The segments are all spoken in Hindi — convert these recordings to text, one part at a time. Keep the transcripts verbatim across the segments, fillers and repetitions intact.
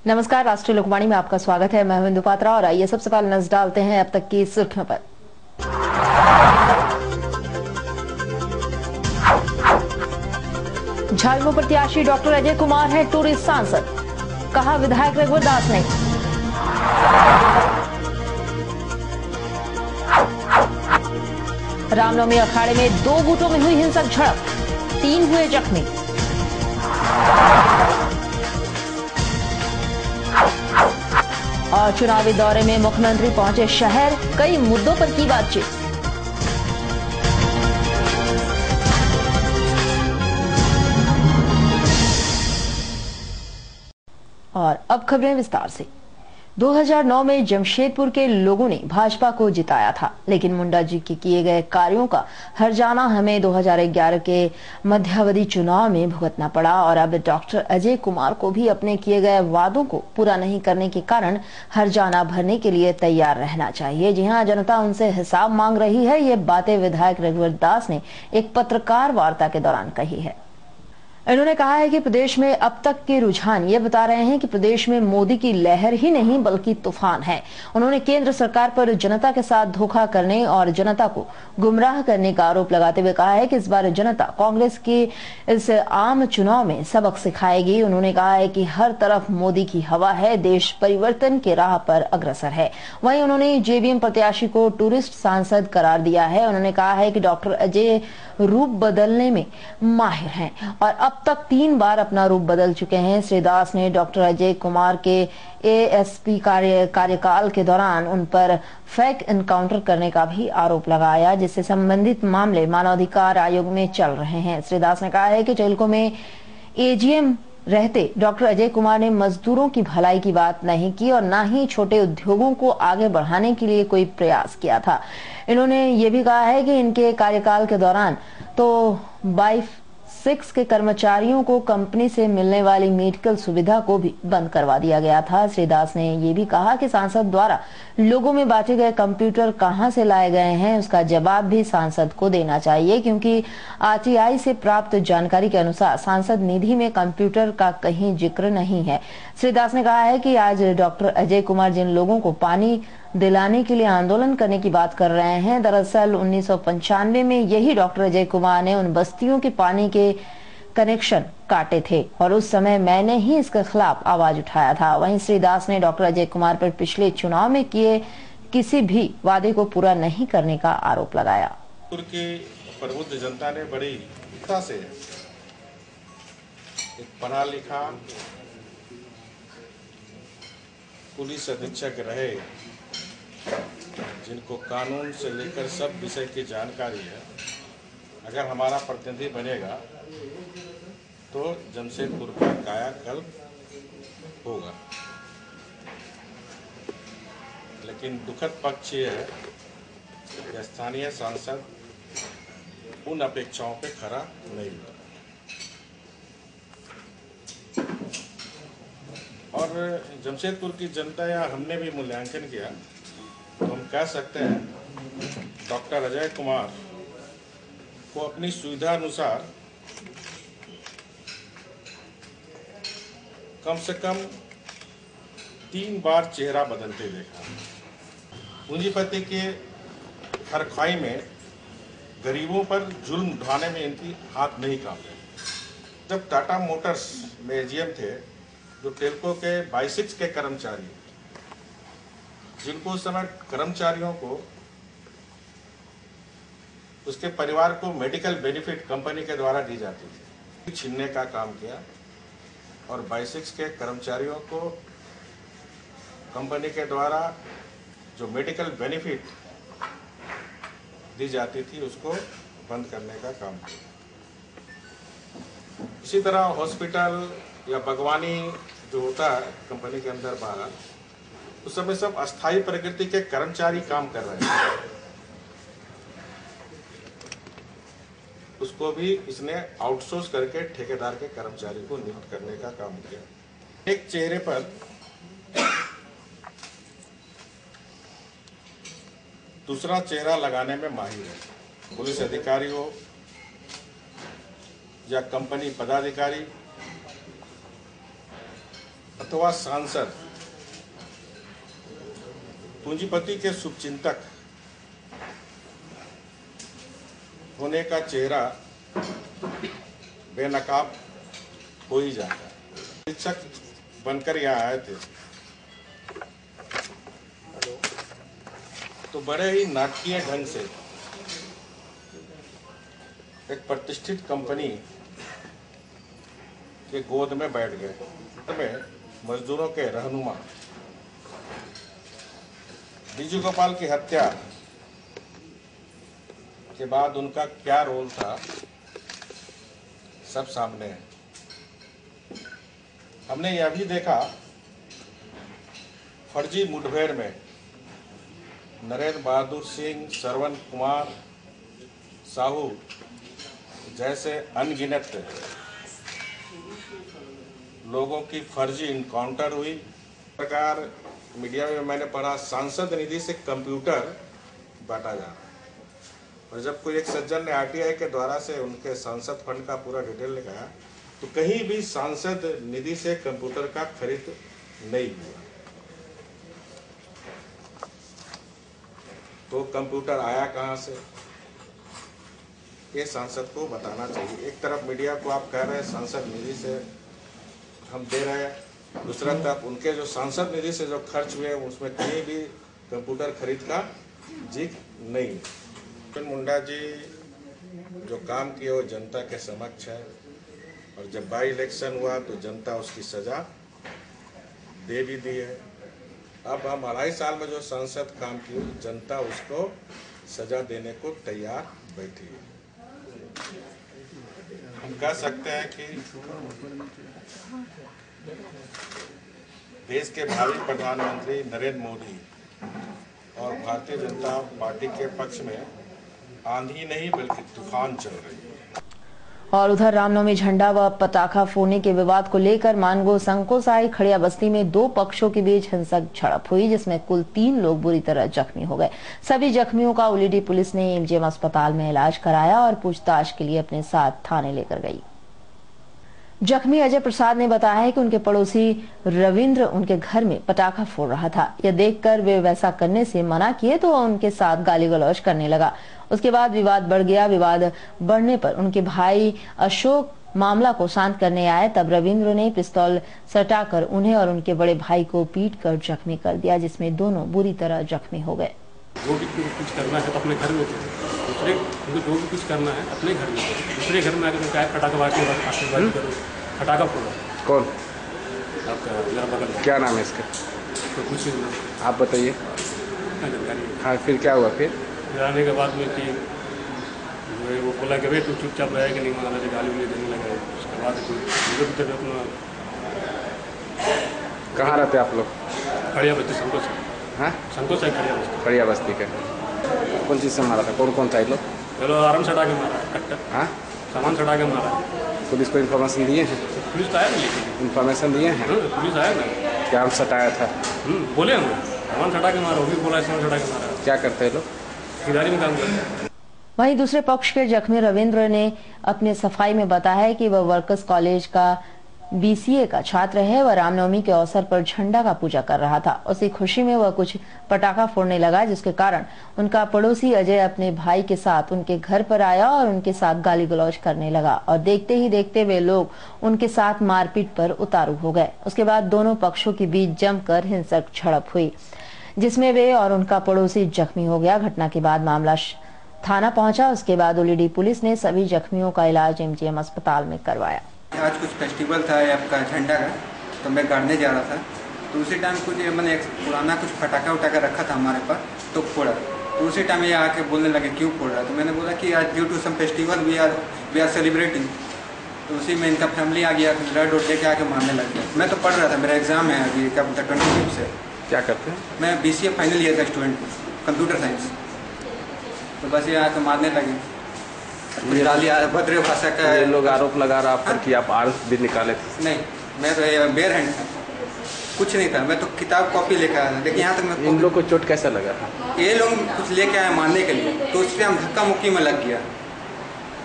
नमस्कार, राष्ट्रीय लोकवाणी में आपका स्वागत है। मैं बिंदु पात्रा और आइए सबसे पहले नजर डालते हैं अब तक की सुर्खियों पर। झालुमो प्रत्याशी डॉक्टर अजय कुमार है टूरिस्ट सांसद, कहा विधायक रघुवर दास ने। रामनवमी अखाड़े में दो गुटों में हुई हिंसक झड़प, तीन हुए जख्मी। और चुनावी दौरे में मुख्यमंत्री पहुंचे शहर, कई मुद्दों पर की बातचीत। और अब खबरें विस्तार से। दो हज़ार नौ में जमशेदपुर के लोगों ने भाजपा को जिताया था, लेकिन मुंडा जी के किए गए कार्यों का हर्जाना हमें दो हज़ार ग्यारह के मध्यावधि चुनाव में भुगतना पड़ा और अब डॉक्टर अजय कुमार को भी अपने किए गए वादों को पूरा नहीं करने के कारण हर्जाना भरने के लिए तैयार रहना चाहिए। जी हां, जनता उनसे हिसाब मांग रही है। ये बातें विधायक रघुवर दास ने एक पत्रकार वार्ता के दौरान कही है। इन्होंने कहा है कि प्रदेश में अब तक के रुझान ये बता रहे हैं कि प्रदेश में मोदी की लहर ही नहीं बल्कि तूफान है। उन्होंने केंद्र सरकार पर जनता के साथ धोखा करने और जनता को गुमराह करने का आरोप लगाते हुए कहा है कि इस बार जनता कांग्रेस के इस आम चुनाव में सबक सिखाएगी। उन्होंने कहा है कि हर तरफ मोदी की हवा है, देश परिवर्तन के राह पर अग्रसर है। वहीं उन्होंने जेबीएम प्रत्याशी को टूरिस्ट सांसद करार दिया है। उन्होंने कहा है कि डॉक्टर अजय रूप बदलने में माहिर हैं और अब तक तीन बार अपना रूप बदल चुके हैं। श्री दास ने डॉक्टर अजय कुमार के एएसपी कार्य कार्यकाल के दौरान उन पर फेक एनकाउंटर करने का भी आरोप लगाया, जिससे संबंधित मामले मानवाधिकार आयोग में चल रहे हैं। श्री दास ने कहा है कि टेल्को में एजीएम रहते डॉक्टर अजय कुमार ने मजदूरों की भलाई की बात नहीं की और न ही छोटे उद्योगों को आगे बढ़ाने के लिए कोई प्रयास किया था। इन्होंने ये भी कहा है कि इनके कार्यकाल के दौरान तो बाइफ सिक्स के कर्मचारियों को कंपनी से मिलने वाली मेडिकल सुविधा को भी बंद करवा दिया गया था। श्री दास ने ये भी कहा कि सांसद द्वारा लोगों में बांटे गए कंप्यूटर कहां से लाए गए हैं, उसका जवाब भी सांसद को देना चाहिए, क्योंकि आरटीआई से प्राप्त जानकारी के अनुसार सांसद निधि में कंप्यूटर का कहीं जिक्र नहीं है। श्री दास ने कहा है कि आज डॉक्टर अजय कुमार जिन लोगों को पानी दिलाने के लिए आंदोलन करने की बात कर रहे हैं, दरअसल उन्नीस सौ पंचानवे में यही डॉक्टर अजय कुमार ने उन बस्तियों के पानी के कनेक्शन काटे थे और उस समय मैंने ही इसके खिलाफ आवाज उठाया था। वहीं श्री दास ने डॉक्टर अजय कुमार पर पिछले चुनाव में किए किसी भी वादे को पूरा नहीं करने का आरोप लगाया। की प्रबुद्ध जनता ने बड़ी इच्छा से एक पढ़ा लिखा पुलिस अधीक्षक रहे, जिनको कानून से लेकर सब विषय की जानकारी है, अगर हमारा प्रतिनिधि बनेगा तो जमशेदपुर का कायाकल्प होगा। लेकिन दुखद पक्ष ये है कि स्थानीय सांसद उन अपेक्षाओं पे खरा नहीं हुआ और जमशेदपुर की जनता या हमने भी मूल्यांकन किया तो हम कह सकते हैं डॉक्टर अजय कुमार को अपनी सुविधा अनुसार कम से कम तीन बार चेहरा बदलते देखा। पूंजीपति के हरखाई में गरीबों पर जुल्म ढाने में इनकी हाथ नहीं कांपे। जब टाटा मोटर्स में एजीएम थे, जो टेल्को के बाइसिक्स के कर्मचारी, जिनको उस समय कर्मचारियों को उसके परिवार को मेडिकल बेनिफिट कंपनी के द्वारा दी जाती थी, छीनने का काम किया और बाइसिक्स के कर्मचारियों को कंपनी के द्वारा जो मेडिकल बेनिफिट दी जाती थी उसको बंद करने का काम किया। इसी तरह हॉस्पिटल या बागवानी जो होता है कंपनी के अंदर बाहर, उस समय सब अस्थायी प्रकृति के कर्मचारी काम कर रहे हैं, उसको भी इसने आउटसोर्स करके ठेकेदार के कर्मचारी को नियुक्त करने का काम किया। एक चेहरे पर दूसरा चेहरा लगाने में माहिर है। पुलिस अधिकारी हो या कंपनी पदाधिकारी अथवा सांसद पूंजीपति के शुभचिंतक होने का चेहरा बेनकाब हो ही जाता है। शिक्षक बनकर यहाँ आए थे तो बड़े ही नाटकीय ढंग से एक प्रतिष्ठित कंपनी के गोद में बैठ गए। में मजदूरों के रहनुमा बीजू गोपाल की हत्या के बाद उनका क्या रोल था सब सामने है। हमने यह भी देखा फर्जी मुठभेड़ में नरेंद्र बहादुर सिंह, श्रवण कुमार साहू जैसे अनगिनत लोगों की फर्जी इनकाउंटर हुई। प्रकार मीडिया में मैंने पढ़ा सांसद निधि से कंप्यूटर बांटा जा रहा है और जब कोई एक सज्जन ने आरटीआई के द्वारा से उनके सांसद फंड का पूरा डिटेल लगाया तो कहीं भी सांसद निधि से कंप्यूटर का खरीद नहीं हुआ। तो कंप्यूटर आया कहां से, ये सांसद को बताना चाहिए। एक तरफ मीडिया को आप कह रहे हैं सांसद निधि से हम दे रहे हैं, दूसरा तरफ उनके जो सांसद निधि से जो खर्च हुए उसमें कहीं भी कंप्यूटर खरीद का जिक्र नहीं। फिर मुंडा जी जो काम किए वो जनता के समक्ष है और जब बाई इलेक्शन हुआ तो जनता उसकी सजा दे भी दी है। अब हम अढ़ाई साल में जो सांसद काम किए जनता उसको सजा देने को तैयार बैठी है। हम कह सकते हैं कि देश के भावी प्रधानमंत्री नरेंद्र मोदी और भारतीय जनता पार्टी के पक्ष में आंधी नहीं बल्कि तूफान चल रही है। और उधर रामनवमी झंडा व पटाखा फोड़ने के विवाद को लेकर मानगो संकोसाई खड़िया बस्ती में दो पक्षों के बीच हिंसक झड़प हुई जिसमें कुल तीन लोग बुरी तरह जख्मी हो गए। सभी जख्मियों का उलीडी पुलिस ने एमजीएम अस्पताल में इलाज कराया और पूछताछ के लिए अपने साथ थाने लेकर गई। जख्मी अजय प्रसाद ने बताया है कि उनके पड़ोसी रविंद्र उनके घर में पटाखा फोड़ रहा था। यह देखकर वे वैसा करने से मना किए तो उनके साथ गाली गलौज करने लगा। उसके बाद विवाद बढ़ गया। विवाद बढ़ने पर उनके भाई अशोक मामला को शांत करने आए, तब रविंद्र ने पिस्तौल सटाकर उन्हें और उनके बड़े भाई को पीट कर जख्मी कर दिया, जिसमें दोनों बुरी तरह जख्मी हो गए। जो भी कुछ करना है तो अपने घर में दूसरे जो भी कुछ करना है अपने घर में दूसरे घर में आकर क्या पटाखा बाकी आशीर्वाद करो, पटाखा फोड़ो। कौन आपका? मेरा बगल में। क्या नाम है इसका? तो कुछ आप बताइए। हाँ फिर क्या हुआ? फिर आने के बाद में कि वो बोला कि भाई तू चुपचाप रहेगा नहीं, माना से गाली वाली देने लगा। उसके बाद अपना कहाँ रहते आप लोग? खड़िया बस्ती संतोष हाँ संतोष है खड़िया बस्ती। खड़िया बस्ती का कौन चीज़ से मारा था? कौन कौन था ये लोग? चलो आराम सटा के मारा कट्टर। हाँ सामान सटा के मारा। पुलिस को इन्फॉर्मेशन दिए हैं? पुलिस तो आया ना, लेकिन इन्फॉर्मेशन दिए हैं? पुलिस आया ना। क्या हम सटाया था? बोले हम सामान सटा के मारा, वो भी बोला सामान सटा के मारा। क्या करते हैं लोग? खरीदारी में काम करते हैं। वहीं दूसरे पक्ष के जख्मी रविंद्र ने अपने सफाई में बताया है कि वह वर्कर्स कॉलेज का बीसीए का छात्र है। वह रामनवमी के अवसर पर झंडा का पूजा कर रहा था। उसी खुशी में वह कुछ पटाखा फोड़ने लगा, जिसके कारण उनका पड़ोसी अजय अपने भाई के साथ उनके घर पर आया और उनके साथ गाली गलौज करने लगा और देखते ही देखते वे लोग उनके साथ मारपीट पर उतारू हो गए। उसके बाद दोनों पक्षों के बीच जमकर हिंसक झड़प हुई, जिसमें वे और उनका पड़ोसी जख्मी हो गया। घटना के बाद मामला थाना पहुंचा। उसके बाद उलीडी पुलिस ने सभी जख्मियों का इलाज एमजीएम अस्पताल में करवाया। आज कुछ फेस्टिवल था आपका झंडा का, तो मैं गाड़ने जा रहा था, तो उसी टाइम कुछ मैंने एक पुराना कुछ फटाखा उठाकर रखा था हमारे पास, तो फोड़ा। तो उसी टाइम ये आके बोलने लगे क्यों फोड़ रहा? तो मैंने बोला कि आज due to some festival we are we are celebrating. तो उसी में इनका फैमिली आ गया, रेड रोड लेके आके मारने लग गया। मैं तो पढ़ रहा था, मेरा एग्जाम है अभी क्या बोलता ट्वेंटी फिफ्थ से। क्या करते हैं? मैं B C A final year का स्टूडेंट हूँ, कंप्यूटर साइंस। तो बस ये आके मारने लगे। भद्र भाषा का ये लोग आरोप लगा रहा आप पर कि आप आर भी निकाले थे? नहीं, मैं तो बेयर हैंड था, कुछ नहीं था। मैं तो किताब कॉपी लेकर आया था। देखिए यहाँ तक मैं इन लोग को चोट कैसा लगा? ये लोग कुछ लेके आए मारने के लिए, तो उस पर हम धक्का मुक्की में लग गया।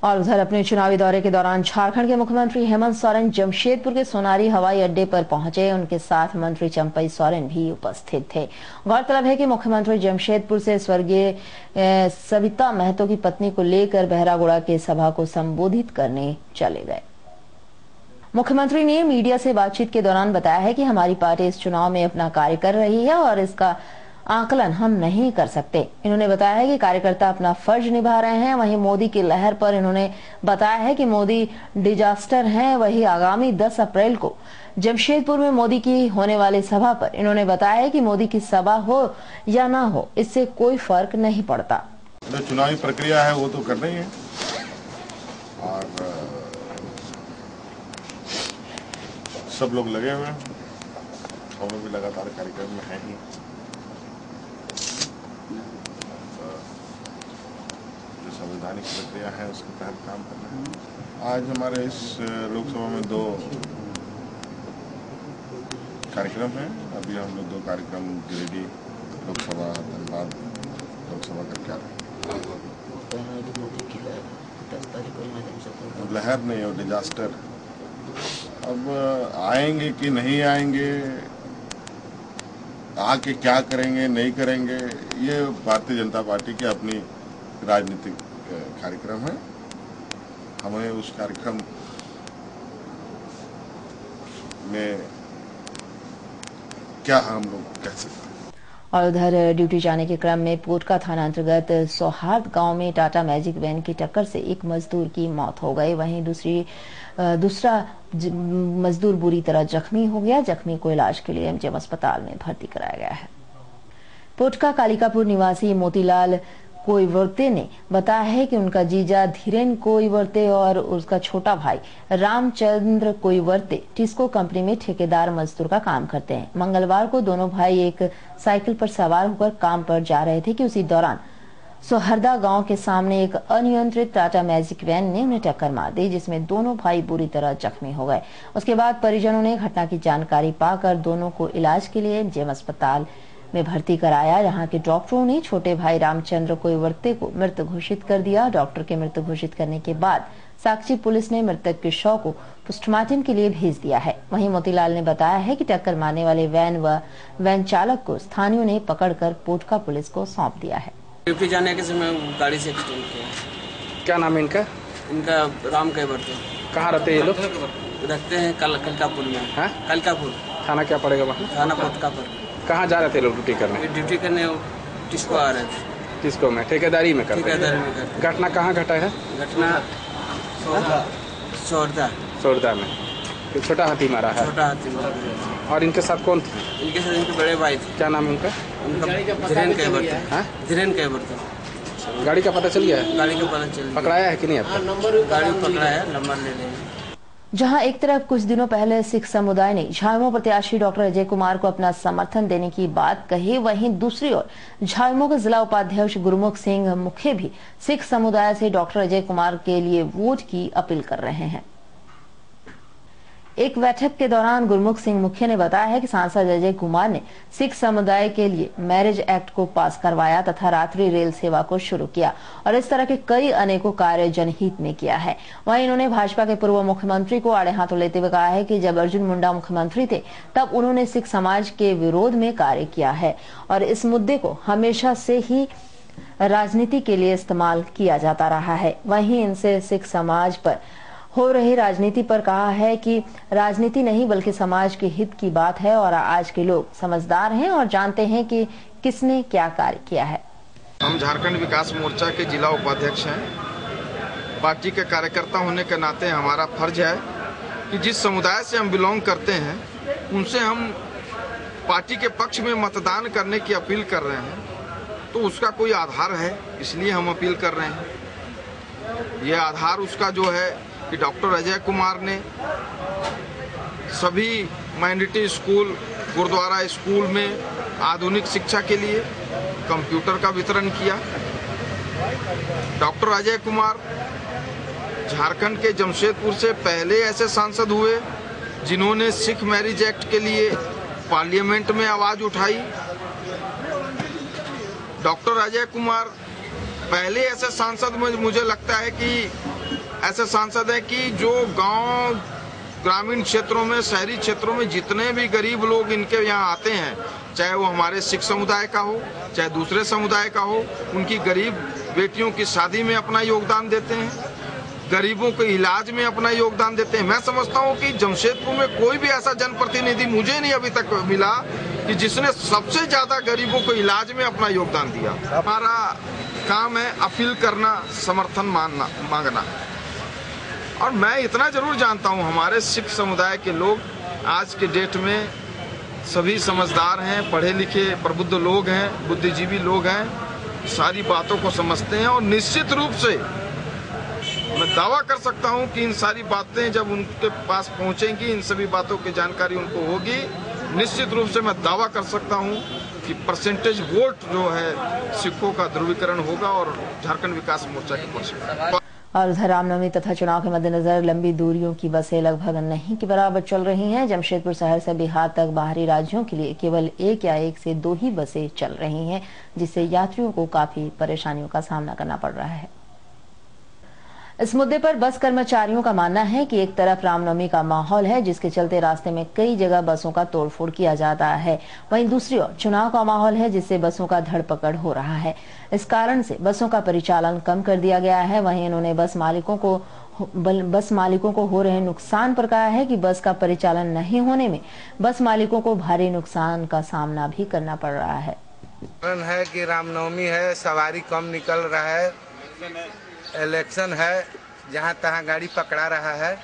और उधर अपने चुनावी दौरे के दौरान झारखंड के मुख्यमंत्री हेमंत सोरेन जमशेदपुर के सोनारी हवाई अड्डे पर पहुंचे। उनके साथ मंत्री चंपई सोरेन भी उपस्थित थे। गौरतलब है कि मुख्यमंत्री जमशेदपुर से स्वर्गीय सविता महतो की पत्नी को लेकर बहरागोड़ा के सभा को संबोधित करने चले गए। मुख्यमंत्री ने मीडिया से बातचीत के दौरान बताया है कि हमारी पार्टी इस चुनाव में अपना कार्य कर रही है और इसका आकलन हम नहीं कर सकते। इन्होंने बताया है कि कार्यकर्ता अपना फर्ज निभा रहे हैं। वहीं मोदी की लहर पर इन्होंने बताया है कि मोदी डिजास्टर हैं। वहीं आगामी दस अप्रैल को जमशेदपुर में मोदी की होने वाली सभा पर इन्होंने बताया है कि मोदी की सभा हो या ना हो, इससे कोई फर्क नहीं पड़ता। जो चुनावी प्रक्रिया है वो तो करना ही है और सब लोग लगे हुए हैं। हम भी लगातार कार्यक्रम में है ही। संवैधानिक प्रक्रिया है उसके तहत काम करना है। आज हमारे इस लोकसभा में दो कार्यक्रम हैं। अभी हम लोग दो कार्यक्रम गिरिडीह लोकसभा, धनबाद लोकसभा करके आ रहे हैं। लहर नहीं और डिजास्टर अब आएंगे कि नहीं आएंगे, आके क्या करेंगे नहीं करेंगे, ये भारतीय जनता पार्टी की अपनी राजनीतिक कार्यक्रम है। हमें उस कार्यक्रम में क्या हम लोग कह सकते हैं। और उधर ड्यूटी जाने के क्रम में पोटका थाना अंतर्गत सौहार्द गांव में टाटा मैजिक वैन की टक्कर से एक मजदूर की मौत हो गई। वहीं दूसरी दूसरा मजदूर बुरी तरह जख्मी हो गया। जख्मी को इलाज के लिए एमजीएम अस्पताल में भर्ती कराया गया है। पोटका कालिकापुर निवासी मोतीलाल कोईवर्ते ने बताया है कि उनका जीजा धीरेन कोईवर्ते और उसका छोटा भाई रामचंद्र कोईवर्ते टिस्को कंपनी में ठेकेदार मजदूर का काम करते हैं। मंगलवार को दोनों भाई एक साइकिल पर सवार होकर काम पर जा रहे थे कि उसी दौरान सोहरदा गांव के सामने एक अनियंत्रित टाटा मैजिक वैन ने उन्हें टक्कर मार दी, जिसमें दोनों भाई बुरी तरह जख्मी हो गए। उसके बाद परिजनों ने घटना की जानकारी पाकर दोनों को इलाज के लिए एमजीएम अस्पताल में भर्ती कराया। यहाँ के डॉक्टरों ने छोटे भाई रामचंद्र कोईवर्ते को मृत घोषित कर दिया। डॉक्टर के मृत घोषित करने के बाद साक्षी पुलिस ने मृतक के शव को पोस्टमार्टम के लिए भेज दिया है। वहीं मोतीलाल ने बताया है कि टक्कर मारने वाले वैन व वैन चालक को स्थानियों ने पकड़कर पोटका पुलिस को सौंप दिया है। ड्यूटी जाने के समय गाड़ी से एक्सीडेंट किया। क्या नाम है इनका? इनका राम कोईवर्ते। कहाँ रहते हैं ये लोग? रखते हैं कल कलकापुर में। हाँ? कलकापुर थाना क्या पड़ेगा वहाँ? थाना पोटका पर। कहाँ जा रहे थे लोग ड्यूटी करने? ड्यूटी करने टिस्को आ रहे थे। टिस्को में ठेकेदारी में करते? ठेकेदारी में करते। घटना कहाँ घटा है? घटना सोरदा सोरदा में। छोटा हाथी मारा है? छोटा हाथी मारा। और इनके साथ कौन थे? इनके साथ इनके बड़े भाई थे। क्या नाम है उनका? उनका धीरेन कोईवर्ते। धीरेन कोईवर्ते। गाड़ी का पता चल गया है? गाड़ी का पता चल गया। पकड़ाया है कि नहीं? गाड़ी पकड़ा है, नंबर ले लेंगे। जहां एक तरफ कुछ दिनों पहले सिख समुदाय ने झामुमो प्रत्याशी डॉक्टर अजय कुमार को अपना समर्थन देने की बात कही, वहीं दूसरी ओर झामुमो के जिला उपाध्यक्ष गुरमुख सिंह मुखे भी सिख समुदाय से डॉक्टर अजय कुमार के लिए वोट की अपील कर रहे हैं। एक बैठक के दौरान गुरमुख सिंह मुखिया ने बताया है कि सांसद अजय कुमार ने सिख समुदाय के लिए मैरिज एक्ट को पास करवाया तथा रात्रि रेल सेवा को शुरू किया और इस तरह के कई अनेकों कार्य जनहित में किया है। वहीं इन्होंने भाजपा के पूर्व मुख्यमंत्री को आड़े हाथों लेते हुए कहा है कि जब अर्जुन मुंडा मुख्यमंत्री थे तब उन्होंने सिख समाज के विरोध में कार्य किया है और इस मुद्दे को हमेशा से ही राजनीति के लिए इस्तेमाल किया जाता रहा है। वहीं इनसे सिख समाज पर हो रही राजनीति पर कहा है कि राजनीति नहीं बल्कि समाज के हित की बात है और आज के लोग समझदार हैं और जानते हैं कि किसने क्या कार्य किया है। हम झारखंड विकास मोर्चा के जिला उपाध्यक्ष हैं। पार्टी के कार्यकर्ता होने के नाते हमारा फर्ज है कि जिस समुदाय से हम बिलोंग करते हैं उनसे हम पार्टी के पक्ष में मतदान करने की अपील कर रहे हैं, तो उसका कोई आधार है, इसलिए हम अपील कर रहे हैं। ये आधार उसका जो है कि डॉक्टर अजय कुमार ने सभी माइनॉरिटी स्कूल, गुरुद्वारा स्कूल में आधुनिक शिक्षा के लिए कंप्यूटर का वितरण किया। डॉक्टर अजय कुमार झारखंड के जमशेदपुर से पहले ऐसे सांसद हुए जिन्होंने सिख मैरिज एक्ट के लिए पार्लियामेंट में आवाज उठाई। डॉक्टर अजय कुमार पहले ऐसे सांसद में मुझे लगता है कि ऐसे सांसद हैं कि जो गांव ग्रामीण क्षेत्रों में, शहरी क्षेत्रों में जितने भी गरीब लोग इनके यहाँ आते हैं, चाहे वो हमारे सिख समुदाय का हो, चाहे दूसरे समुदाय का हो, उनकी गरीब बेटियों की शादी में अपना योगदान देते हैं, गरीबों के इलाज में अपना योगदान देते हैं। मैं समझता हूं कि जमशेदपुर में कोई भी ऐसा जनप्रतिनिधि मुझे नहीं अभी तक मिला कि जिसने सबसे ज्यादा गरीबों को इलाज में अपना योगदान दिया। हमारा काम है अपील करना, समर्थन मांगना मांगना और मैं इतना जरूर जानता हूं, हमारे सिख समुदाय के लोग आज के डेट में सभी समझदार हैं, पढ़े लिखे प्रबुद्ध लोग हैं, बुद्धिजीवी लोग हैं, सारी बातों को समझते हैं और निश्चित रूप से मैं दावा कर सकता हूं कि इन सारी बातें जब उनके पास पहुंचेंगी, इन सभी बातों की जानकारी उनको होगी, निश्चित रूप से मैं दावा कर सकता हूं कि परसेंटेज वोट जो है सिखों का ध्रुवीकरण होगा और झारखंड विकास मोर्चा की पक्ष। और उधर रामनवमी तथा चुनाव के मद्देनजर लंबी दूरियों की बसें लगभग नहीं के बराबर चल रही हैं। जमशेदपुर शहर से बिहार तक बाहरी राज्यों के लिए केवल एक या एक से दो ही बसें चल रही हैं, जिससे यात्रियों को काफी परेशानियों का सामना करना पड़ रहा है। इस मुद्दे पर बस कर्मचारियों का मानना है कि एक तरफ रामनवमी का माहौल है, जिसके चलते रास्ते में कई जगह बसों का तोड़फोड़ किया जाता है, वहीं दूसरी ओर चुनाव का माहौल है, जिससे बसों का धड़पकड़ हो रहा है। इस कारण से बसों का परिचालन कम कर दिया गया है। वहीं इन्होंने बस मालिकों को बस मालिकों को हो रहे नुकसान पर कहा है कि बस का परिचालन नहीं होने में बस मालिकों को भारी नुकसान का सामना भी करना पड़ रहा है। कारण है कि रामनवमी है, सवारी कम निकल रहा है, इलेक्शन है, जहाँ तहाँ गाड़ी पकड़ा रहा है,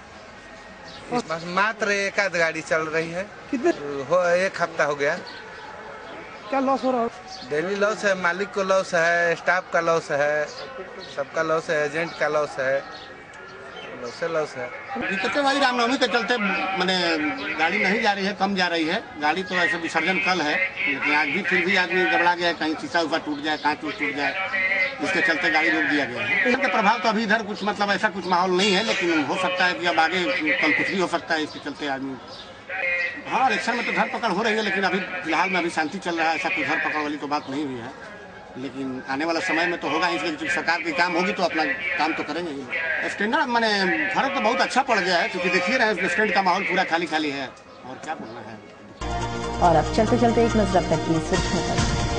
बस मात्र एक आध गाड़ी चल रही है। कितने हो एक हफ्ता हो गया। क्या लॉस हो रहा है? डेली लॉस है, मालिक को लॉस है, स्टाफ का लॉस है, सबका लॉस है, एजेंट का लॉस है, लॉस है लॉस है। दिक्कतें भाई रामनवमी के चलते मैंने गाड़ी नहीं जा रही है, कम जा रही है। गाड़ी तो ऐसे विसर्जन कल है, लेकिन आज भी फिर भी आदमी गड़बड़ा गया है, कहीं शीशा उफा टूट जाए, कांच टूट टूट जाए, जिसके चलते गाड़ी रोक दिया गया है। इसके प्रभाव तो अभी इधर कुछ मतलब ऐसा कुछ माहौल नहीं है, लेकिन हो सकता है कि अब आगे कल कुछ भी हो सकता है। इसके चलते आदमी हाँ इलेक्शन में तो धरपकड़ हो रही है, लेकिन अभी फिलहाल में अभी शांति चल रहा है, ऐसा कुछ धरपकड़ वाली तो बात नहीं हुई है, लेकिन आने वाला समय में तो होगा। इसलिए सरकार की काम होगी तो अपना काम तो करेंगे। स्टैंडर्ड मैंने फर्क तो बहुत अच्छा पड़ गया है, क्योंकि देखिए रहे स्टैंड का माहौल पूरा खाली खाली है, और क्या बोलना है। और अब चलते चलते एक नजर तक की सुर्खियों पर।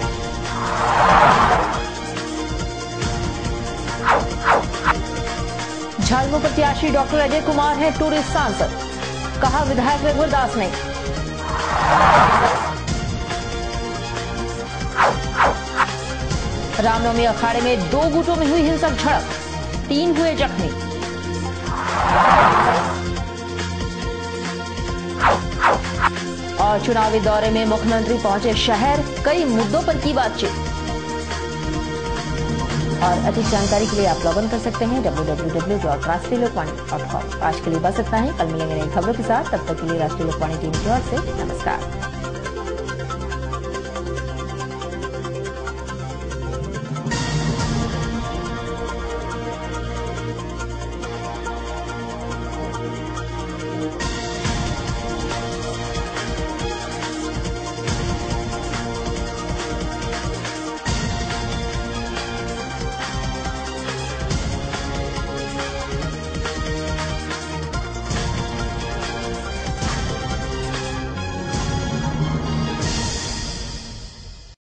झालमू प्रत्याशी डॉक्टर अजय कुमार हैं टूरिस्ट सांसद, कहा विधायक रघुवर दास ने। रामनवमी अखाड़े में दो गुटों में हुई हिंसक झड़प, तीन हुए जख्मी। और चुनावी दौरे में मुख्यमंत्री पहुंचे शहर, कई मुद्दों पर की बातचीत। और अधिक जानकारी के लिए आप लॉग इन कर सकते हैं डब्ल्यू डब्ल्यू डब्ल्यू डॉट राष्ट्रीय लोकवाणी डॉट कॉम। आज के लिए बस इतना ही, कल मिलेंगे नई खबरों के साथ। तब तक के लिए राष्ट्रीय लोकवाणी टीम की ओर से नमस्कार।